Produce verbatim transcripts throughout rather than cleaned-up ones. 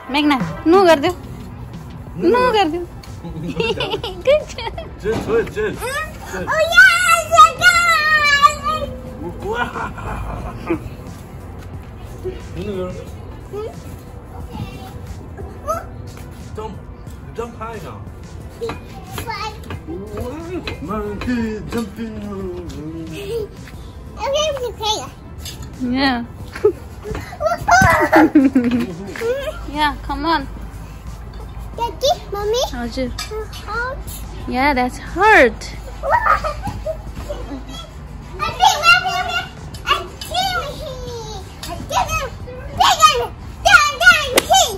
Magna, no कर दो, no कर दो. Good job. Just wait, just. Oh yes, I got. Jump, jump high now. Monkey jumping. Okay, we can play. Yeah. Yeah, come on. Daddy, mommy. Roger. Hurt. Yeah, that's hurt. I think we're I think I didn't. Bigger. Down, down, see.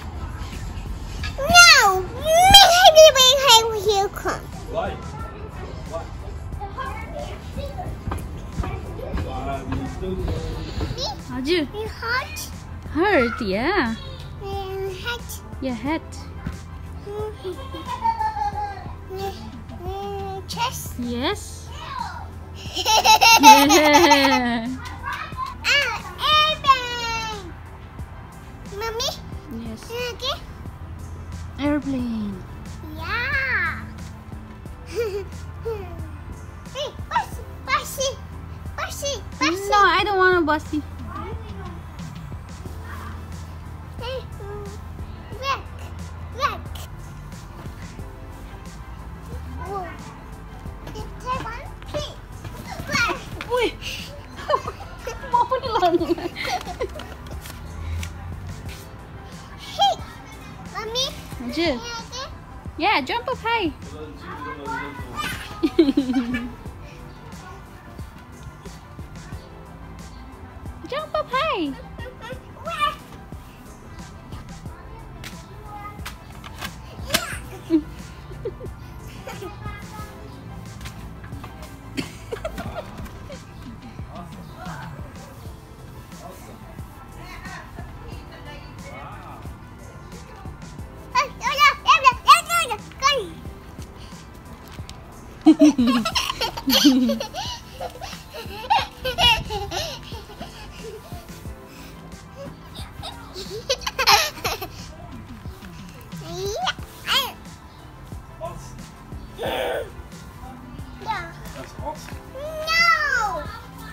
No, maybe we have here come. Why? Why? Roger. You hurt? Hurt, yeah. Um, hurt. Your head. Uh, chest. Yes. Ah, airplane. Mommy. Yes. Okay. Airplane. Yeah. Hey, bus, busy, busy, busy. No, I don't want a bussy. Hey, um, wreck, wreck. Whoa. It's a one piece. Wait. Mau dilanjut. Hey, mommy. Roger. Yeah, jump up high. Jump up high. That's awesome. No!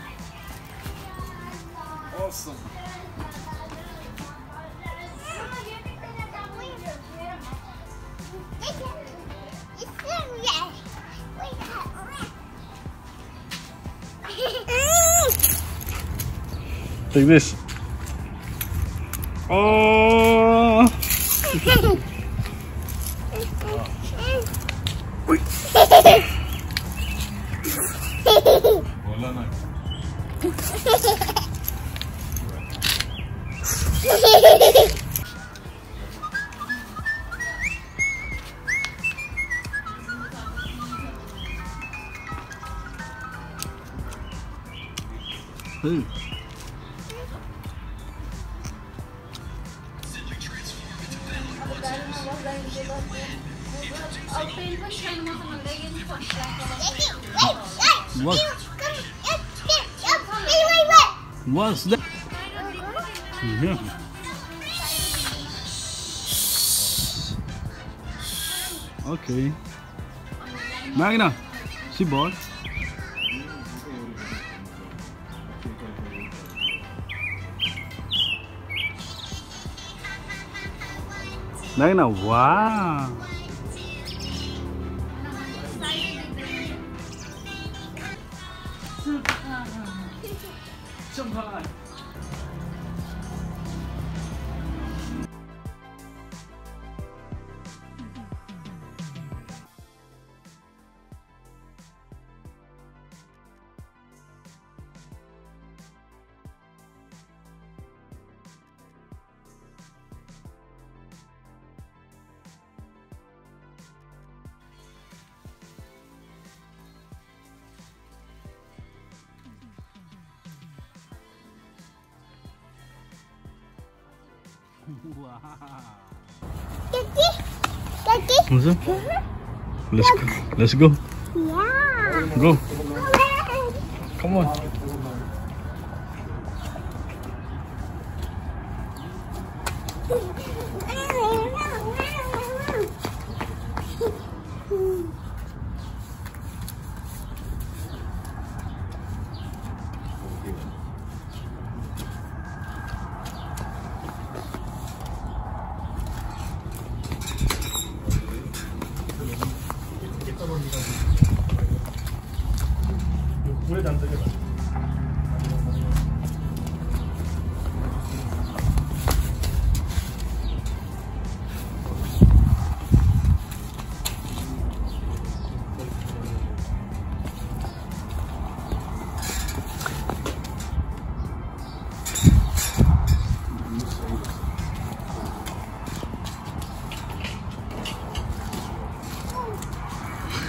Awesome. Take this. Oh. Hey. What? What's that? Yeah. Okay. Magna, see boy. Magna, wow. Jump high. Wow. Daddy, Daddy. What's up? Let's go. Let's go. Yeah. Go. Come on.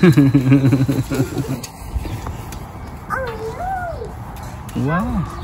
Oh, no. Wow.